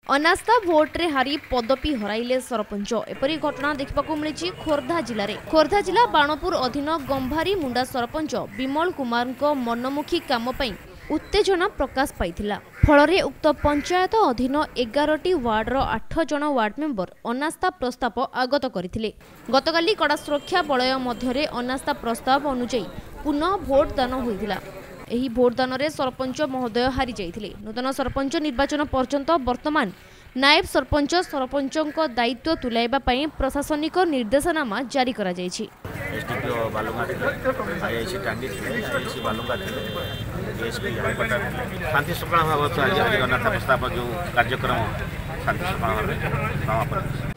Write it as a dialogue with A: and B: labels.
A: अनास्था भोट्रे हारी पदपी हराइले सरपंच एपरी घटना देखा मिली खोर्धा जिले में। खोर्धा जिला बाणपुर अधीन गंभारी मुंडा सरपंच विमल कुमार मनमुखी काम उत्तेजना प्रकाश पाइथिला। फल उक्त पंचायत अधीन 11टी वार्डर 8 जन वार्ड मेंबर अनास्था प्रस्ताव आगत करथिले। गतकाली कड़ा सुरक्षा बलय मध्य अनास्था प्रस्ताव अनुଯାयी पुनः भोट दान होइथिला। एही भोटदान रे सरपंच महोदय हारी जाइथिले। नूतन सरपंच निर्वाचन पर्यंत वर्तमान नायब सरपंच सरपंचक दायित्व तुलाइबा पई प्रशासनिक निर्देशनामा जारी करा जायछि।
B: SDPO Balunga IIC Tangi IIC Balunga SP शांति सकाळ भाव आज अनाथ प्रस्ताव जो कार्यक्रम शांति सकाळ भाव